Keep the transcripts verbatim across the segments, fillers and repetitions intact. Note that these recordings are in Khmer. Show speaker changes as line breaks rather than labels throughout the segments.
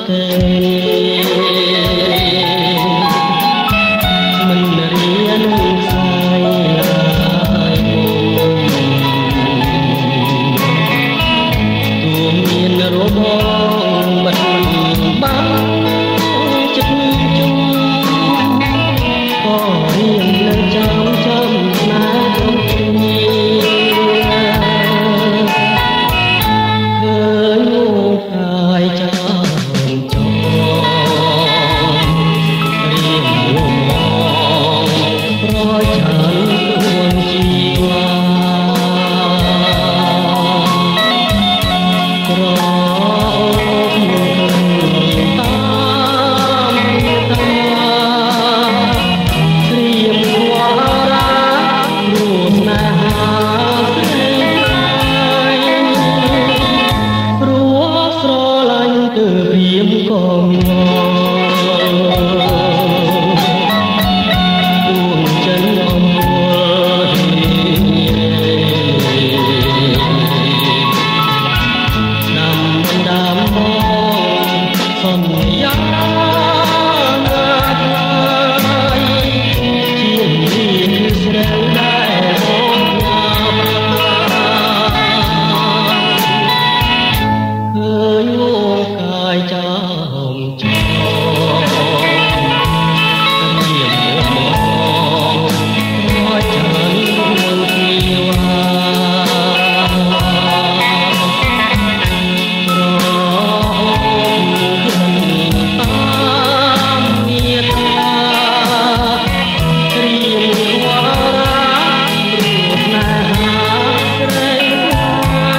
ទេមិនរៀនខ្សែឡើយទួមានរបងមិនបានចិត្តជុំក៏រៀននៅចាំចាំណាក្នុងគ្នាឃើញកាយចាំចោរៀនមកប្រឆាំងខ្លួនជីវ៉ាក្រក៏ងដួងចិនអំពលដាំដាំបងសន្យាណាជាមានស្រីដែលបងឃើញមកកាយចា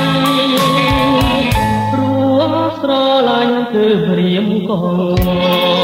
គឺព្រាមកង